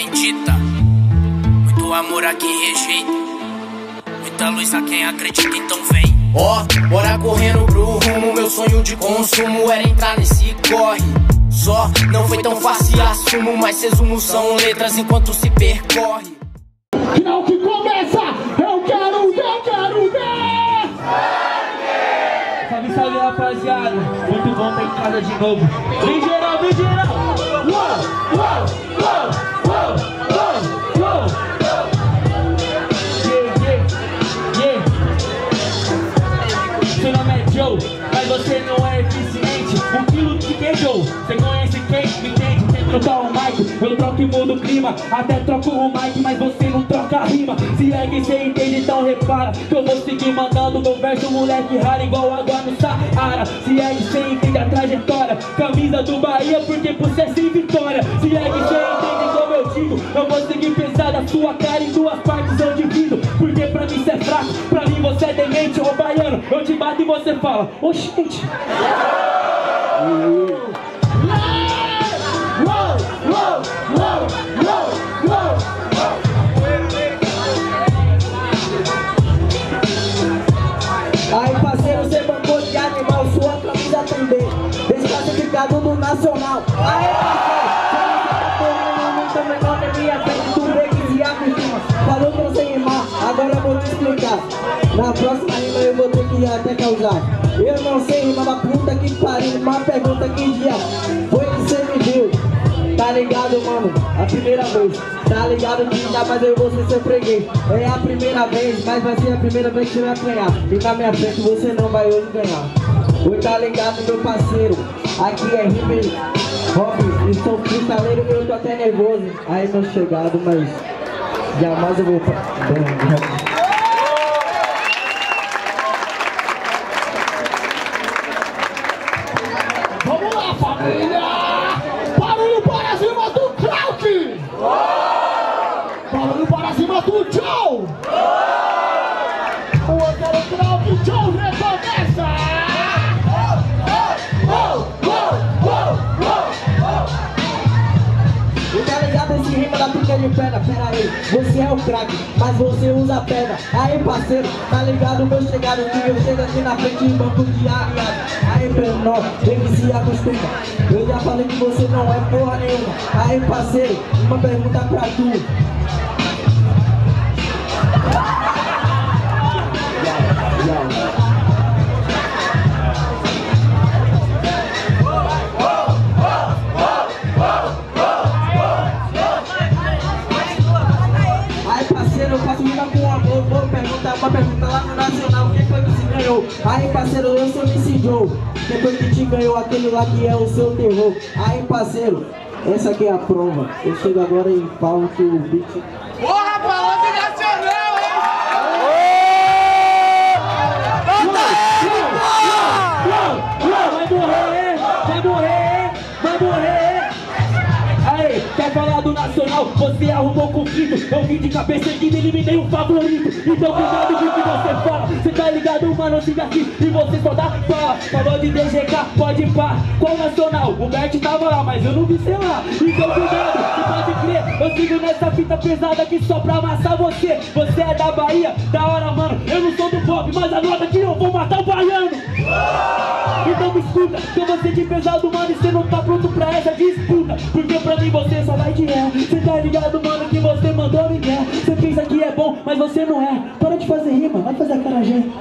bendita. Muito amor a quem rejeita, muita luz a quem acredita, então vem. Ó, bora correndo pro rumo, meu sonho de consumo era entrar nesse corre. Só não foi tão fácil, assumo, mas resumo são letras enquanto se percorre. Final que começa, eu quero ver! Salve, salve, rapaziada, muito bom estar em casa de novo. Vem geral, vem geral! Uou, uou, uou, uou, uou, uou. Seu nome é Joe, mas você não é eficiente. Um quilo de queijo, você conhece quem? Me entende? Tem que trocar o mic, eu troco e mudo o clima. Até troco o mic, mas você não troca a rima. Se é que você entende, então repara que eu vou seguir mandando meu verso, moleque raro, igual água no Saara. Se é que você entende a trajetória, camisa do Bahia, porque por ser sem vitória. Se é que você entende como eu digo, eu vou seguir pesado a sua cara em duas partes eu divido. Porque pra mim você é fraco, pra mim você é demente, ô baiano. Eu te bato e você fala, ô gente. Aí parceiro, você bancou de animal, sua camisa também desclassificado no nacional. Aí parceiro, você tá correndo muito menor da minha frente, tu breaks e acostuma. Falou pra você rimar, agora eu vou te explicar. Na próxima rima eu vou ter que até causar. Eu não sei rimar, mas puta que pariu. Uma pergunta, que dia foi que você me viu? Tá ligado, mano? A primeira vez. Tá ligado que jamais eu vou ser seu freguês. É a primeira vez, mas vai ser a primeira vez que você vai apanhar. E na minha frente você não vai hoje ganhar. Oi, tá ligado, meu parceiro? Aqui é Ribeiro Rob, e sou cristaleiro, eu tô até nervoso. Aí não chegado, mas jamais eu vou... Vamos lá, família! Barulho para cima do Krauk! Barulho para cima do Joe! O outro Krauk, Joe recomeça! E tá ligado esse rima da pica de pedra? Pera aí, você é o craque, mas você usa pedra. Aí parceiro, tá ligado meu chegado que eu chego aqui na frente de banco de aliado. Aí menor, vem que se acostuma. Eu já falei que você não é porra nenhuma. Aí parceiro, uma pergunta pra tu. Eu faço rima com amor, vou perguntar uma pergunta lá no Nacional, quem foi que se ganhou? Aí parceiro, eu sou MC Joe, quem foi que te ganhou? Aquele lá que é o seu terror. Aí parceiro, essa aqui é a prova. Eu chego agora em pau que o beat... Porra, falando de Nacional, hein? Vai morrer! Aí, quer falar do Nacional? Você arrumou conflito. Eu vim de cabeça erguida e eliminei o favorito. Então cuidado com o que você fala. Você tá ligado, mano, siga aqui e você só dá fala. Falou de DGK, pode ir pá. Qual Nacional? O Bert tava lá, mas eu não vi sei lá. Então cuidado, você pode crer. Eu sigo nessa fita pesada aqui só pra amassar você. Você é da Bahia, da hora, mano. Eu não sou do pop, mas anota que eu vou matar o baiano. Então me escuta, que eu vou ser de pesado, mano, e você não tá pronto pra essa disputa. Porque pra mim você só vai de ré. Você tá ligado, mano, que você mandou Miguel. Você pensa que é bom, mas você não é. Para de fazer rima, vai fazer acarajé.